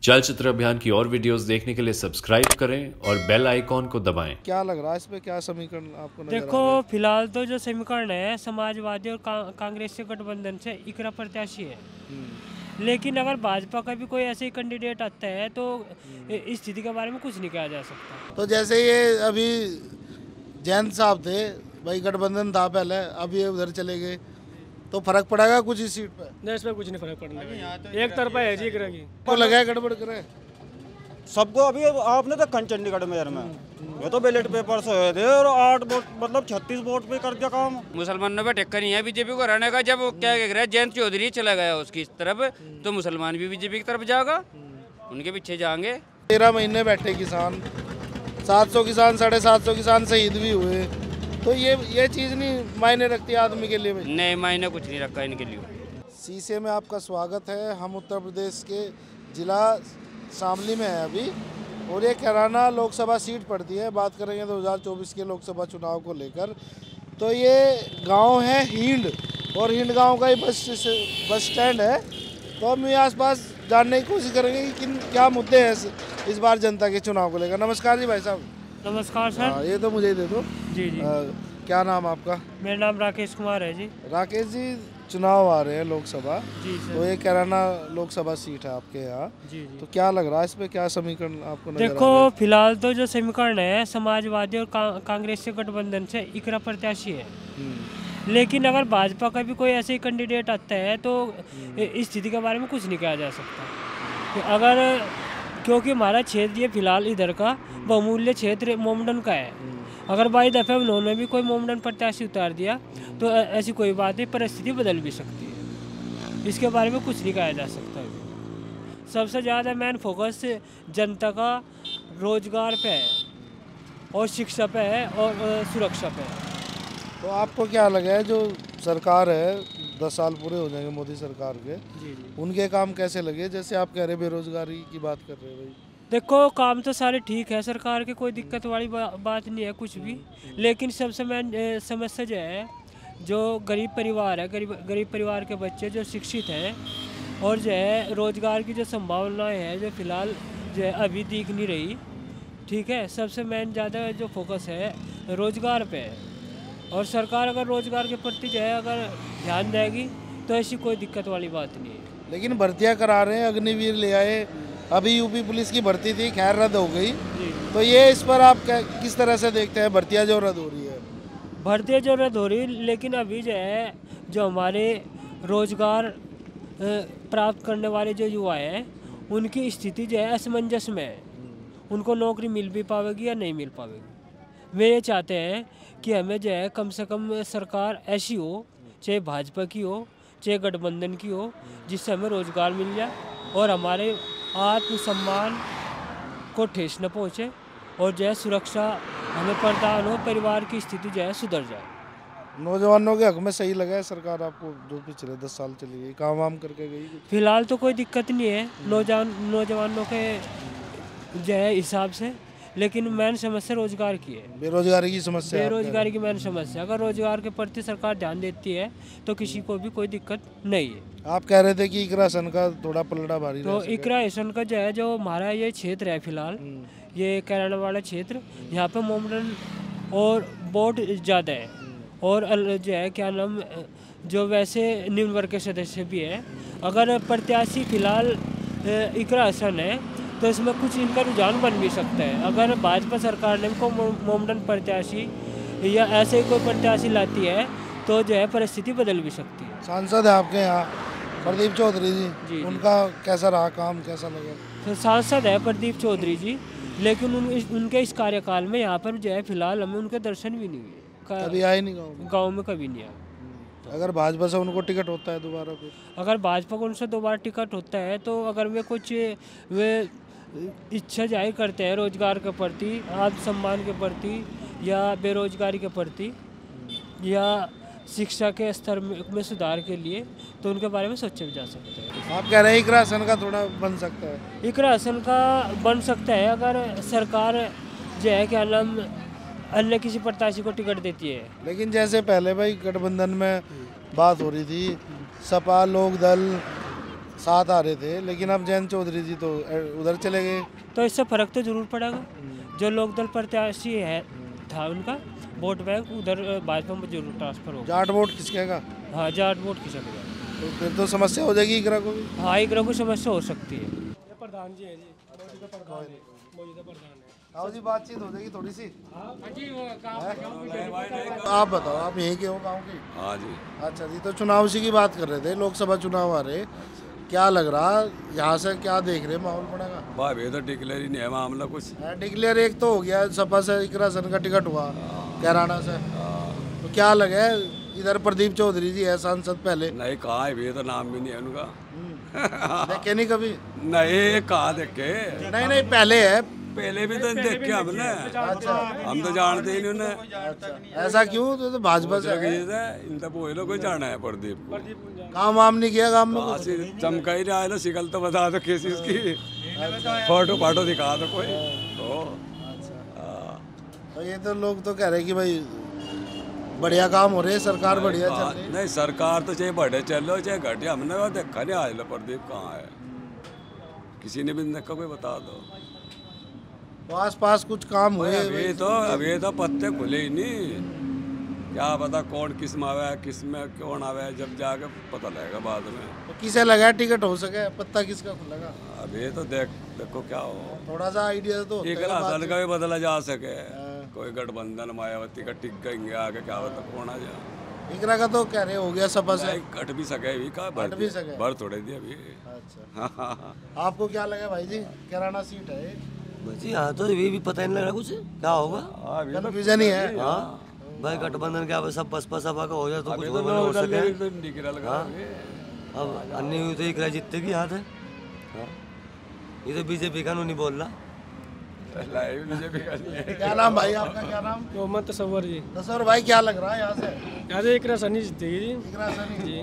चलचित्र अभियान की और वीडियोस देखने के लिए सब्सक्राइब करें और बेल आइकॉन को दबाएं। क्या लग रहा है इसमें, क्या समीकरण आपको नजर देखो, आ रहा है? फिलहाल तो जो समीकरण है समाजवादी और कांग्रेस के गठबंधन से इकरा प्रत्याशी है। लेकिन अगर भाजपा का भी कोई ऐसे ही कैंडिडेट आता है तो इस स्थिति के बारे में कुछ नहीं कहा जा सकता। तो जैसे ये अभी जैन साहब थे भाई, गठबंधन था पहले, अब ये उधर चले गए, तो फर्क पड़ेगा कुछ इस सीट पे? नहीं, इसमें कुछ नहीं फर्क पड़ने लगा। एक तरफा है जी करेगी तो लगा है गड़बड़ करे सबको। अभी आपने तो चंडीगढ़ मेयर में ये तो बैलेट पेपर से हुए थे और 8 वोट मतलब 36 वोट पे कर दिया काम। मुसलमानों पे टक्कर नहीं है बीजेपी को रहने का। जब क्या कह रहा है जयंत चौधरी चला गया उसकी तरफ, तो मुसलमान भी बीजेपी की तरफ जाएगा, उनके पीछे जाएंगे। 13 महीने बैठे किसान, 700 किसान, 750 किसान शहीद भी हुए, तो ये चीज़ नहीं मायने रखती आदमी के लिए भाई? नए मायने कुछ नहीं रखा इनके लिए। शीशे में आपका स्वागत है। हम उत्तर प्रदेश के जिला शामली में है अभी, और ये कैराना लोकसभा सीट पड़ती है। बात करेंगे 2024 के लोकसभा चुनाव को लेकर, तो ये गांव है हींड, और हींड गांव का ही बस स्टैंड है। तो हम ये आसपास जानने की कोशिश करेंगे कि क्या मुद्दे हैं इस बार जनता के चुनाव को लेकर। नमस्कार जी भाई साहब। नमस्कार सर। ये तो मुझे ही दे दो। जी जी। क्या नाम आपका? मेरा नाम राकेश कुमार है जी। राकेश जी, चुनाव आ रहे हैं लोकसभा, जी सर। तो ये कैराना लोकसभा सीट है आपके यहाँ, जी जी। तो क्या लग रहा है इसमें, क्या समीकरण आपको नजर आ देखो, रहा है? फिलहाल तो जो समीकरण है समाजवादी और कांग्रेस के गठबंधन से इकरा प्रत्याशी है। लेकिन अगर भाजपा का भी कोई ऐसे ही कैंडिडेट आता है तो इस स्थिति के बारे में कुछ नहीं कहा जा सकता। क्योंकि हमारा क्षेत्र ये फिलहाल इधर का बहुमूल्य क्षेत्र मोमडन का है। अगर बाई दफ़ा उन्होंने भी कोई मोमडन प्रत्याशी उतार दिया तो ऐसी कोई बात नहीं, परिस्थिति बदल भी सकती है। इसके बारे में कुछ नहीं कहा जा सकता। सबसे ज़्यादा मेन फोकस जनता का रोजगार पे है और शिक्षा पे है और सुरक्षा पे है। तो आपको क्या लगा है, जो सरकार है 10 साल पूरे हो जाएंगे मोदी सरकार के, जी जी। उनके काम कैसे लगे? जैसे आप कह रहे बेरोजगारी की बात कर रहे हैं भाई। देखो, काम तो सारे ठीक है सरकार के, कोई दिक्कत वाली बात नहीं है कुछ भी। लेकिन सबसे मेन समस्या जो है, जो गरीब परिवार है, गरीब परिवार के बच्चे जो शिक्षित हैं और जो है रोज़गार की जो संभावनाएं हैं जो फिलहाल जो है अभी दिख नहीं रही। ठीक है, सबसे मेन ज़्यादा जो फोकस है रोज़गार पे है, और सरकार अगर रोज़गार के प्रति जो है अगर ध्यान देगी तो ऐसी कोई दिक्कत वाली बात नहीं है। लेकिन भर्तियां करा रहे हैं, अग्निवीर ले आए, अभी यूपी पुलिस की भर्ती थी, खैर रद्द हो गई, तो ये इस पर आप किस तरह से देखते हैं? भर्तियां जो रद्द हो रही है, भर्तियाँ जो रद्द हो रही, लेकिन अभी जो है जो हमारे रोज़गार प्राप्त करने वाले जो युवा हैं उनकी स्थिति जो है असमंजस में है। उनको नौकरी मिल भी पाएगी या नहीं मिल पाएगी। वे ये चाहते हैं कि हमें जो है कम से कम सरकार ऐसी हो, चाहे भाजपा की हो चाहे गठबंधन की हो, जिससे हमें रोज़गार मिल जाए और हमारे आत्मसम्मान को ठेस न पहुँचे, और जो है सुरक्षा हमें प्रदान हो, परिवार की स्थिति जो है सुधर जाए। नौजवानों के हक में सही लगा है सरकार आपको, जो पिछले 10 साल चली गई, काम वाम करके गई? फिलहाल तो कोई दिक्कत नहीं है नौजवानों के जो है हिसाब से, लेकिन मेन समस्या रोजगार की है, बेरोजगारी की समस्या। बेरोजगारी की मेन समस्या। अगर रोजगार के प्रति सरकार ध्यान देती है तो किसी को भी कोई दिक्कत नहीं है। आप कह रहे थे कि इकरा हसन का थोड़ा पलड़ा भारी तो इकरा हसन का जो है, जो हमारा ये क्षेत्र है फिलहाल, ये कैराना वाला क्षेत्र, यहाँ पे मोमडन और वोट ज़्यादा है, और जो है क्या नाम, जो वैसे निम्न वर्ग के सदस्य भी है। अगर प्रत्याशी फिलहाल इकरा हसन है तो इसमें कुछ इनका रुझान बन भी सकता है। अगर भाजपा सरकार ने को मोमडन प्रत्याशी या ऐसे ही कोई प्रत्याशी लाती है तो जो है परिस्थिति बदल भी सकती है। सांसद है आपके यहाँ प्रदीप चौधरी जी, जी। उनका कैसा रहा काम, कैसा लगा? तो सांसद है प्रदीप चौधरी जी, लेकिन उनके इस कार्यकाल में यहाँ पर जो है फिलहाल हमें उनके दर्शन भी नहीं हुए। कभी आए नहीं गाँव में? गाँव में कभी नहीं आए। अगर भाजपा से उनको टिकट होता है दोबारा फिर? अगर भाजपा को उनसे दोबारा टिकट होता है तो अगर वे इच्छा जाहिर करते हैं रोजगार के प्रति, आत्मसम्मान के प्रति, या बेरोजगारी के प्रति, या शिक्षा के स्तर में सुधार के लिए, तो उनके बारे में सोचा जा सकता है। आप कह रहे हैं इकरा हसन का थोड़ा बन सकता है? इकरा हसन का बन सकता है अगर सरकार जो है क्या नाम अन्य किसी प्रत्याशी को टिकट देती है। लेकिन जैसे पहले भाई गठबंधन में बात हो रही थी, सपा, लोक दल, साथ आ रहे थे, लेकिन अब जयंत चौधरी जी तो उधर चले गए। तो इससे फर्क तो जरूर पड़ेगा। जो लोकदल प्रत्याशी है था उनका वोट बैंक उधर भाजपा में जरूर ट्रांसफर होगा। जाट वोट खिसकेगा। हाँ, जाट वोट खिसकेगा। तो फिर तो समस्या हो जाएगी इकरा को भी। हाँ, एक को समस्या हो सकती है। प्रधान जी है जी, मौजूदा प्रधान है, मौजूदा प्रधान है। आओ जी, बातचीत हो जाएगी थोड़ी सी। आप बताओ, आप यहीं के हो गाँव के? हाँ जी। अच्छा जी, तो चुनाव उसी की बात कर रहे थे, लोकसभा चुनाव आ रहे, क्या लग रहा यहाँ से, क्या देख रहे माहौल पड़ेगा? भाई ये तो डिक्लेयर ही नहीं है मामला कुछ। डिक्लेयर एक तो हो गया, सपा से इकरा सन का टिकट हुआ कैराना से, तो क्या लगे इधर प्रदीप चौधरी जी है सांसद पहले? नहीं, कहाँ है, ये तो नाम भी नहीं है उनका। देखे नहीं कभी? नहीं, कहाँ देखे? नहीं पहले है। पहले भी तो देखे हमने। अच्छा, हम तो जानते ही नहीं उन्हें। अच्छा, ऐसा क्यों? तो भाजपा से है। इन तक वो लोग को जाना है प्रदीप को। काम वाम नहीं किया गाँव में? चमका ही रहा है ना, शिकल तो बता दो किसी उसकी, फोटो फाटो दिखा दो कोई तो। तो ये तो लोग तो कह रहे कि भाई बढ़िया काम हो रहे है, सरकार बढ़िया चल रही है। नहीं, सरकार तो चाहे बढ़े चल लो चाहे घटे, हमने वो देखा नहीं आज प्रदीप कहाँ है, किसी ने भी देखा, कोई बता दो। तो आसपास कुछ काम हुए? अभी तो पत्ते खुले ही नहीं, क्या पता कौन किस में आवे, किस में कौन आवे, जब जाके पता लगेगा बाद में। तो किसे लगा टिकट हो सके, पत्ता किसका खुलेगा? अभी तो देखो क्या हो, थोड़ा सा आइडिया तो होता है एक बात दल से। का भी बदला जा सके, कोई गठबंधन मायावती का टिक गएंगे आगे, क्या पता कौन आ जाए। इकरा का तो कह रहे हो गया सपा से। कट भी सके अभी का, भी सके। भर थोड़े दिए अभी। अच्छा, आपको क्या लगा भाई जी? कैराना सीट है जी। हाँ, तो ये भी पता ही नहीं लग रहा कुछ क्या होगा। कन्फ्यूजन ही है। हाँ भाई, गठबंधन क्या सब बसपा सपा का हो जाए तो कुछ हो सके। अब अन्य हुई तो एक राय जीतते की हाथ है। ये तो बीजेपी का नहीं बोल रहा। क्या नाम भाई आपका? क्या नाम? मोहम्मद तसव्वुर जी। तसव्वुर भाई, क्या लग रहा है यहाँ से? यहाँ से इकरा सनी जीतेगी जी। इकरा सनी जी।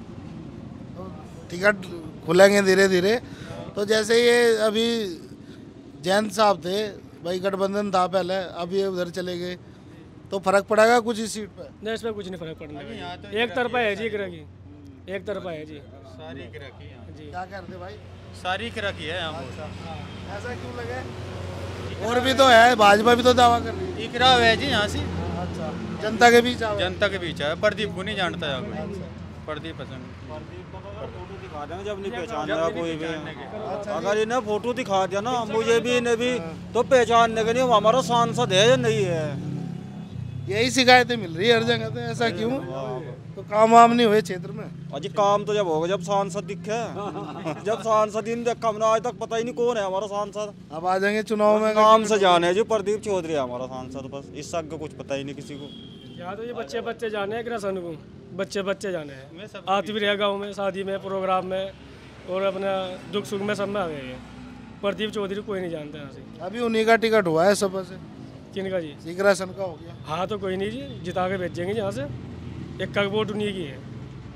तो टिकट खुलेंगे धीरे धीरे। तो जैसे ये अभी जयंत साहब थे भाई, गठबंधन था पहले, अब ये उधर चले गए, तो फर्क पड़ेगा कुछ इस सीट पे? नहीं, इसमें कुछ नहीं फर्क पड़ने लगा। एक तरफा है जी इकरा की, एक तरफा है जी। सारी इकरा की है जी। क्या करते भाई? सारी इकरा की है यहाँ। ऐसा क्यों लगे? और भी तो है, भाजपा भी तो दावा कर रही है। इकरा है जी यहाँ से। अच्छा, जनता के बीच आओ। जनता के बीच है, प्रदीप को नहीं जानता है कोई। प्रदीप पसंद दिखा देना जब नहीं पहचान कोई भी। अगर इन्हें फोटो दिखा दिया ना मुझे भी, इन्हें भी, तो पहचानने के लिए हमारा सांसद है या नहीं है। यही शिकायतें मिल रही है हर जगह से, ऐसा क्यों? तो काम वाम नहीं हुए क्षेत्र में? अजी काम तो जब होगा जब सांसद दिखे। जब सांसद ही नहीं देखा हमने आज तक, पता ही नहीं कौन है हमारा सांसद। अब आ जाएंगे चुनाव में, नाम से जाने जी प्रदीप चौधरी है हमारा सांसद, बस इस तक का कुछ पता ही नहीं किसी को। यहाँ तो ये बच्चे जाने हैं इकरा सन को, बच्चे जाने हैं। आती भी रहे गाँव में, शादी में, प्रोग्राम में, और अपना दुख सुख में सब में आ गए हैं। प्रदीप चौधरी कोई नहीं जानता यहाँ से। अभी उन्हीं का टिकट हुआ है सपा से। किनका जी? इकरा सन का हो गया। हाँ, तो कोई नहीं जी, जिता के भेजेंगे यहाँ से। एक का वोट उन्हीं की है।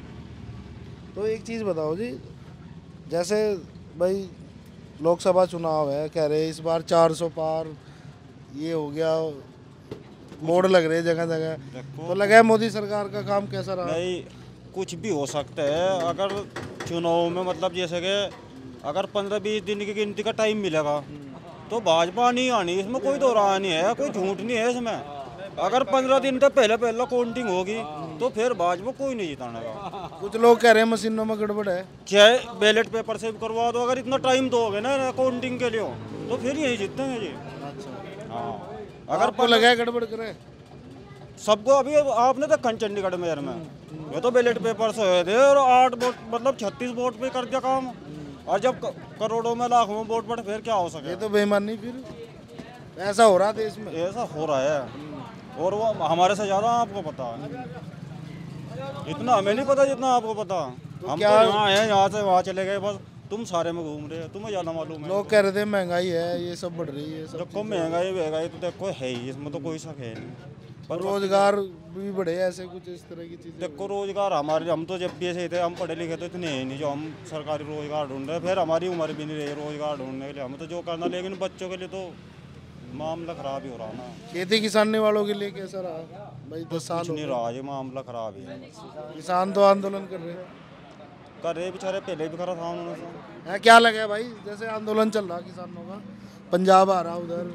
तो एक चीज़ बताओ जी, जैसे भाई लोकसभा चुनाव है, कह रहे इस बार 400 पार ये हो गया, मोड़ लग रहे जगह जगह, तो लगा है मोदी सरकार का काम कैसा रहा? नहीं, कुछ भी हो सकता है। अगर चुनाव में मतलब जैसे कि अगर 15-20 दिन की गिनती का टाइम मिलेगा तो भाजपा नहीं आनी, इसमें कोई दो राय नहीं है, कोई झूठ नहीं है इसमें। अगर 15 दिन तक पहले काउंटिंग होगी तो फिर भाजपा कोई नहीं जिताने का। कुछ लोग कह रहे हैं मशीनों में गड़बड़ है। चाहे बैलेट पेपर से भी करवा दो, अगर इतना टाइम दोगे ना काउंटिंग के लिए तो फिर यही जीतेंगे जी। हाँ, अगर आपको लगा है गड़बड़ करे? सबको अभी आपने देखा चंडीगढ़ मेयर में, ये तो बैलेट पेपर से हुए थे और 8 वोट मतलब 36 वोट पे कर दिया काम। और जब करोड़ों में लाखों में वोट पड़े फिर क्या हो सके? ये तो बेईमानी, फिर ऐसा हो रहा देश में, ऐसा हो रहा है। और वो हमारे से ज़्यादा आपको पता है, इतना हमें नहीं पता जितना आपको पता। हम क्या तो यहाँ हैं, यहाँ से वहाँ चले गए, बस तुम सारे में घूम रहे हो, तुम्हें ज़्यादा मालूम है। लोग कह रहे थे महंगाई है, ये सब बढ़ रही है। देखो महंगाई तो देखो है ही, इसमें तो कोई शक है नहीं। पर रोजगार भी बढ़े, ऐसे कुछ इस तरह की चीजें। देखो रोजगार हमारे, हम तो जब भी ऐसे थे, हम पढ़े लिखे तो इतने हैं नहीं जो हम सरकारी रोजगार ढूंढ रहे हैं। फिर हमारी उम्र भी नहीं रही रोजगार ढूंढने के लिए, हमें तो जो करना। लेकिन बच्चों के लिए तो मामला खराब ही हो रहा ना। खेती किसानी वालों के लिए कैसा रहा भाई? 10 साल नहीं रहा, ये मामला खराब ही है। किसान तो आंदोलन कर रहे हैं। कर रहे बेचारे, पहले भी करा था उन्होंने। क्या लगा भाई, जैसे आंदोलन चल रहा किसानों का, पंजाब आ रहा उधर,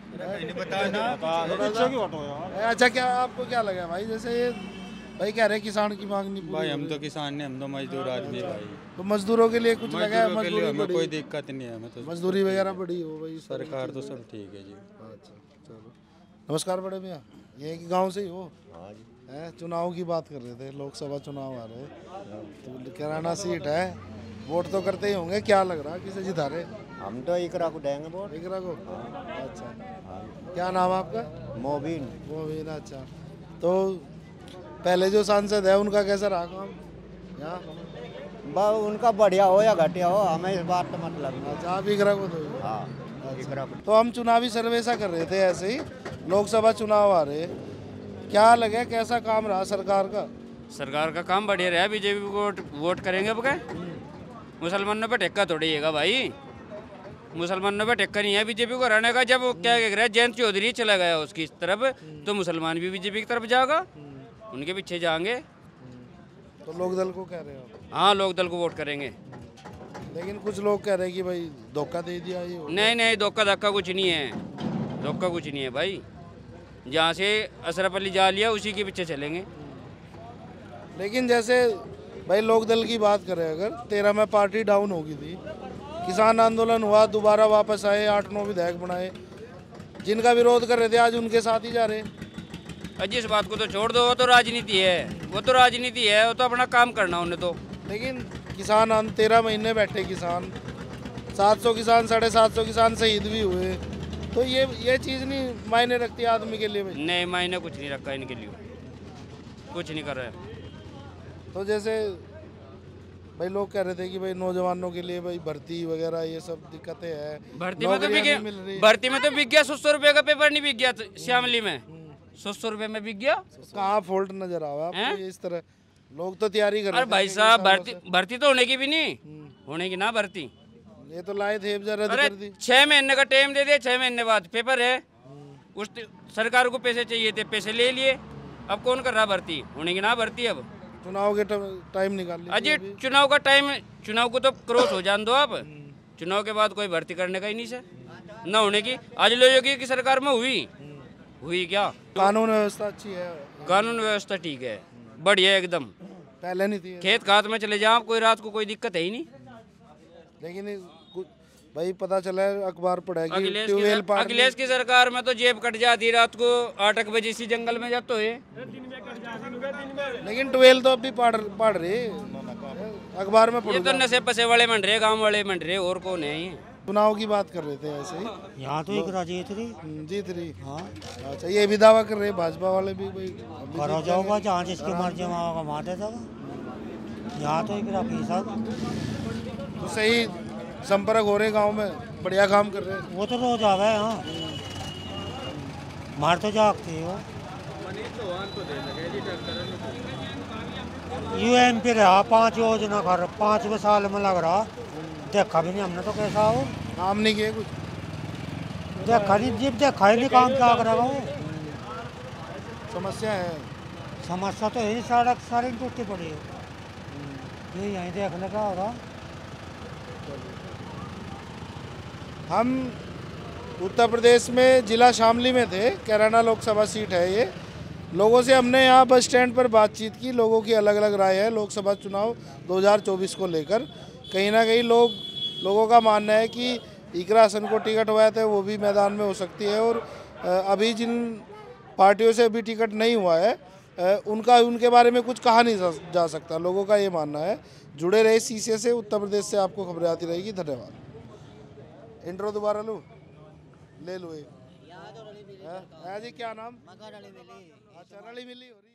अच्छा क्या आपको क्या लगा भाई, जैसे ये भाई कह रहे किसान की मांग नहीं पूरी भाई हम तो किसान ने, हम तो मजदूर आदमी है भाई। तो मजदूरों के लिए कुछ लगा है? मजदूरों के लिए हमें मजदूरी कोई दिक्कत नहीं है, हमें तो मजदूरी वगैरह बढ़ी हो भाई, सरकार तो सब ठीक है जी। अच्छा चलो, नमस्कार बड़े भैया, ये कि गांव से ही हो? हैं, चुनाव की बात कर रहे थे, लोकसभा चुनाव आ रहे हैं, तो कैराना सीट है, वोट तो करते ही होंगे, क्या लग रहा किसे जिता रहे? हम तो इकरा को देंगे वोट। इकरा को? अच्छा, क्या नाम आपका? मोबिन। मोबिन, अच्छा। तो पहले जो सांसद है उनका कैसा रहा काम यहाँ? उनका बढ़िया हो या घटिया हो, हमें इस बात का मतलब नहीं। अच्छा, आप इकरा को दो? हाँ, इकरा को। तो हम चुनावी सर्वे सा कर रहे थे, ऐसे ही लोकसभा चुनाव आ रहे, क्या लगे कैसा काम रहा सरकार का? सरकार का काम बढ़िया रहा, बीजेपी को वोट करेंगे अब क्या? मुसलमानों पे टेक्का तोड़िएगा भाई, मुसलमानों पे टेक्का नहीं है बीजेपी को रहने का। जब क्या कह रहा है, जयंत चौधरी चला गया उसकी तरफ, तो मुसलमान भी बीजेपी की तरफ जाएगा, उनके पीछे जाएंगे। तो लोक दल को कह रहे हो? हाँ, लोक दल को वोट करेंगे। लेकिन कुछ लोग कह रहे हैं कि भाई धोखा दे दिया ये। नहीं नहीं, धक्का कुछ नहीं है, धोखा कुछ नहीं है भाई। जहाँ से अशरफ अली जा लिया उसी के पीछे चलेंगे। लेकिन जैसे भाई लोक दल की बात करें, अगर 13 में पार्टी डाउन हो गई थी, किसान आंदोलन हुआ, दोबारा वापस आए, 8-9 विधायक बनाए, जिनका विरोध कर रहे थे आज उनके साथ ही जा रहे। अजी इस बात को तो छोड़ दो, वो तो राजनीति है, वो तो राजनीति है, वो तो अपना काम करना उन्हें तो। लेकिन किसान 13 महीने बैठे, किसान 700 किसान 750 किसान शहीद भी हुए, तो ये चीज़ नहीं मायने रखती आदमी के लिए भाई? नहीं, मायने कुछ नहीं रखा इनके लिए, कुछ नहीं कर रहे हैं। तो जैसे भाई लोग कह रहे थे कि भाई नौजवानों के लिए भाई भर्ती वगैरह ये सब दिक्कतें हैं, भर्ती में तो बिक गया 100 रुपये का पेपर नहीं बिक गया श्यामली में, 100 रुपये में बिक गया। कहाँ फॉल्ट नजर आ रहा है आपको? इस तरह लोग तो तैयारी कर रहे हैं। भाई साहब, भर्ती तो होने की भी नहीं, होने की ना भर्ती, ये तो लाए थे रद्द कर दी। 6 महीने का टाइम दे दिया, 6 महीने बाद पेपर है, उस सरकार को पैसे चाहिए थे, पैसे ले लिए, अब कौन कर रहा भर्ती? होने की ना भर्ती। अब चुनाव के टाइम निकाल लीजिए अजी, चुनाव का टाइम, चुनाव को तो क्रॉस हो जान दो आप, चुनाव के बाद कोई भर्ती करने का ही नहीं सर, ना होने की। आज लोग की सरकार में हुई क्या? कानून व्यवस्था अच्छी है? कानून व्यवस्था ठीक है, बढ़िया एकदम, पहले नहीं थी। खेत खात में चले जाओ, कोई रात को कोई दिक्कत है ही नहीं। लेकिन भाई पता चला है, अखबार पढ़ेगी, अखिलेश की सरकार में तो जेब कट जाती, रात को 8 बजे इसी जंगल में जाते हुए। लेकिन 12 तो अभी पढ़ रहे, अखबार में ये तो नशे पसे वाले मंड रहे, गाँव वाले मंड रहे, और कौन है ये? चुनाव की बात कर रहे थे ऐसे ही। यहाँ तो एक जीत रही। हाँ, अच्छा, ये भी दावा कर रहे भाजपा वाले भी भाई करो जाओगा, जहाँ जिसकी मर्जी होगा वहाँ दे जाओगा, यहाँ तो एक तो सही संपर्क हो रहे गांव में, बढ़िया काम कर रहे हैं। वो तो रोज आ गए। हाँ, मार तो जागती हो UMP रहा 5 योजना कर, 5वें साल में लग रहा, देखा भी नहीं हमने तो कैसा हो, काम नहीं किए कुछ, देखा नहीं, जब देखा ही नहीं काम क्या करेगा वो। समस्या है, समस्या तो यही, सड़क सारी टूटी पड़ी है, ये यहीं देखने का होगा। हम उत्तर प्रदेश में जिला शामली में थे, कैराना लोकसभा सीट है ये। लोगों से हमने यहाँ बस स्टैंड पर बातचीत की, लोगों की अलग अलग राय है लोकसभा चुनाव 2024 को लेकर। कहीं ना कहीं लोगों का मानना है कि इकरा हसन को टिकट हुआ था वो भी मैदान में हो सकती है, और अभी जिन पार्टियों से अभी टिकट नहीं हुआ है उनके बारे में कुछ कहा नहीं जा सकता, लोगों का ये मानना है। जुड़े रहे शीशे से, उत्तर प्रदेश से आपको खबरें आती रहेगी। धन्यवाद। इंट्रो दोबारा लूँ? ले लो। जी क्या नाम? अच्छा, रली मिली हो रही है।